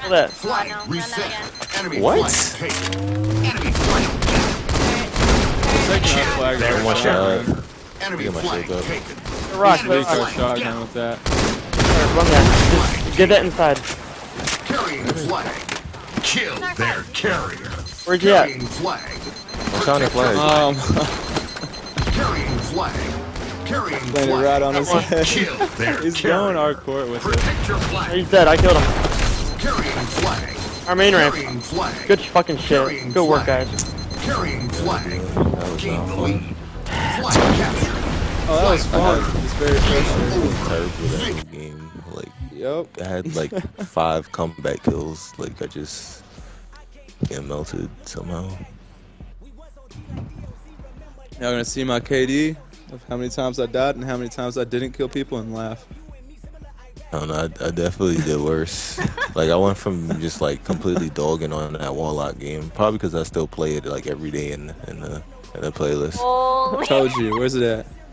Kill that. Flag no, reset. again. Enemy What? flag taken. Enemy flag Second off flag. There, one shot. Enemy Get my flag shield up. taken. The rock, Enemy the rock. Rico shotgun with that. Run that. Just get that inside. Carrying flag. Kill their carrier. Where's he at? Carrying flag. I'm trying to flag. Carrying flag. Carrying Landed flag. right on his head. Kill their He's carrier. going our court with it. Protect your flag. He's dead. I killed him. Carrying flag. Our main ramp. Carrying flag. Good fucking shit. Good work, guys. Carrying flag. That was Gain not the fun. lead. Flag captured. Oh, that was fun. It's very frustrating. Terrible that whole game. Like, Yep. I had like 5 comeback kills. Like, I just get melted somehow. Y'all gonna see my KD of how many times I died and how many times I didn't kill people and laugh. I don't know. I definitely did worse. Like, I went from just like completely dogging on that Warlock game, probably because I still play it like every day in the playlist. Holy. Told you. Where's it at?